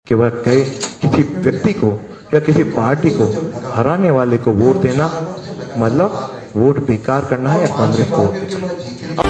कि वह कहे किसी व्यक्ति को या किसी पार्टी को हराने वाले को वोट देना मतलब वोट बेकार करना है या कांग्रेस को वोट देना।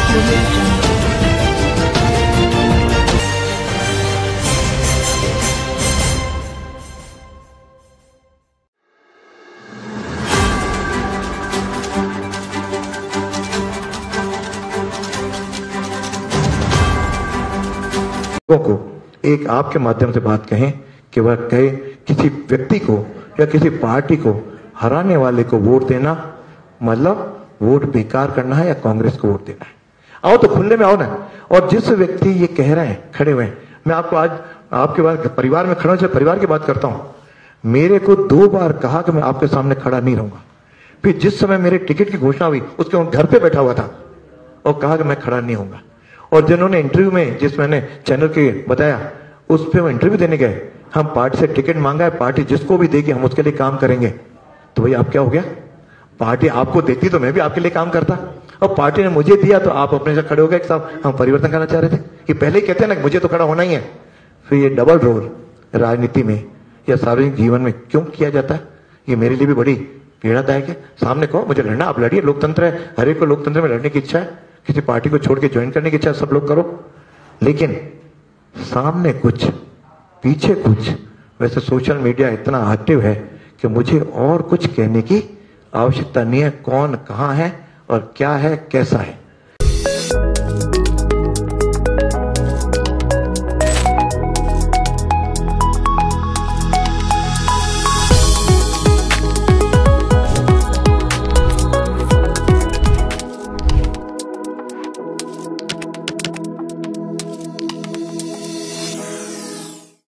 को एक आपके माध्यम से बात कहें कि वह कहे किसी व्यक्ति को या किसी पार्टी को हराने वाले को वोट देना मतलब वोट बेकार करना है या कांग्रेस को वोट देना है। आओ तो खुले में आओ ना। और जिस व्यक्ति ये कह रहे हैं खड़े हुए, मैं आपको आज आपके बाद परिवार में खड़ा हूं, परिवार की बात करता हूं। मेरे को 2 बार कहा कि मैं आपके सामने खड़ा नहीं रहूंगा। फिर जिस समय मेरे टिकट की घोषणा हुई उसके घर पे बैठा हुआ था और कहा कि मैं खड़ा नहीं होऊंगा। और जिन्होंने इंटरव्यू में जिस मैंने चैनल के बताया उस पर वो इंटरव्यू देने गए, हम पार्टी से टिकट मांगा है, पार्टी जिसको भी देगी हम उसके लिए काम करेंगे। तो भाई आप क्या हो गया, पार्टी आपको देती तो मैं भी आपके लिए काम करता, और पार्टी ने मुझे दिया तो आप अपने से खड़े हो गए कि साहब हम परिवर्तन करना चाह रहे थे। ये पहले ही कहते हैं ना मुझे तो खड़ा होना ही है। फिर ये डबल रोल राजनीति में या सार्वजनिक जीवन में क्यों किया जाता है, ये मेरे लिए भी बड़ी पीड़ादायक है। सामने कहो मुझे लड़ना, आप लड़िए, लोकतंत्र है, हर एक को लोकतंत्र में लड़ने की इच्छा है, किसी पार्टी को छोड़ के ज्वाइन करने की इच्छा सब लोग करो, लेकिन सामने कुछ पीछे कुछ। वैसे सोशल मीडिया इतना एक्टिव है कि मुझे और कुछ कहने की आवश्यकता नहीं है, कौन कहां है और क्या है कैसा है।